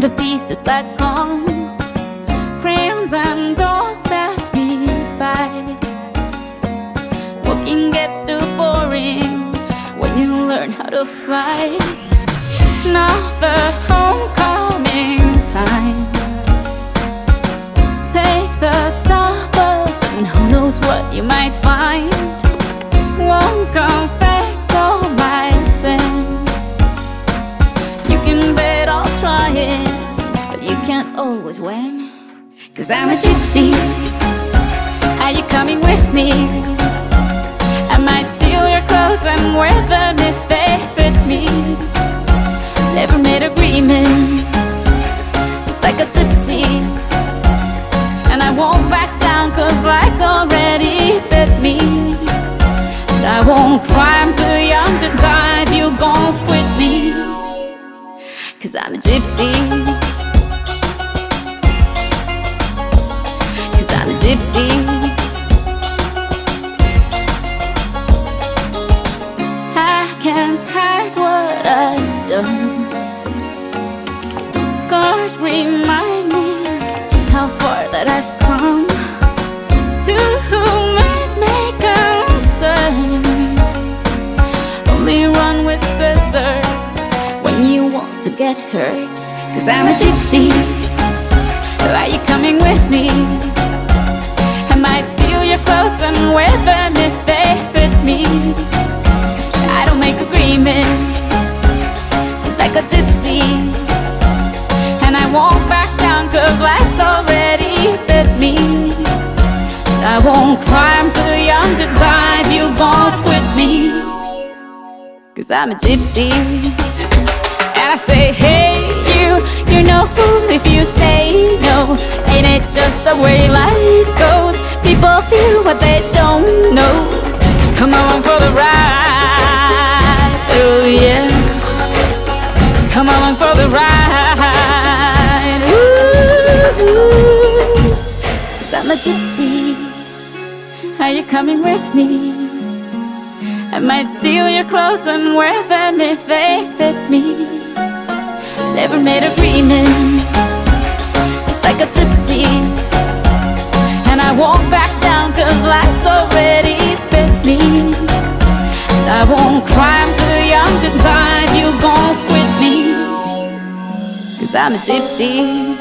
the pieces that come, crayons and doors pass me by. Walking gets too boring when you learn how to fly. Now the homecoming time, take the double and who knows what you might find. Won't confess all my sins. You can bet I'll try it, but you can't always win. 'Cause I'm a gypsy. Are you coming with me? I might steal your clothes and wear them if they fit me. Never made agreements, just like a gypsy. And I won't back down 'cause life's already bit me. And I won't cry, I'm too young to die if you gon' quit me. 'Cause I'm a gypsy. 'Cause I'm a gypsy. I can't hide what I've done. Scars remind me just how far that I've come. To whom it may concern, only run with scissors when you want to get hurt. 'Cause I'm a gypsy. Are you coming with me? I might steal your clothes and wear them if they fit me. I don't make agreements, just like a gypsy. And I won't back down 'cause life's already bit me. I won't cry, I'm too young to die if you gon' quit me. 'Cause I'm a gypsy. And I say, hey you, you're no fool if you say no. Ain't it just the way life goes? People feel what they don't know. Come along for the ride, oh yeah. Come along for the ride, ooh. 'Cause I'm a gypsy. Are you coming with me? I might steal your clothes and wear them if they fit me. Never made agreements, just like a gypsy. And I won't back down 'cause life's already bit me. And I won't cry, I'm too young to die if you gon' quit me. 'Cause I'm a gypsy.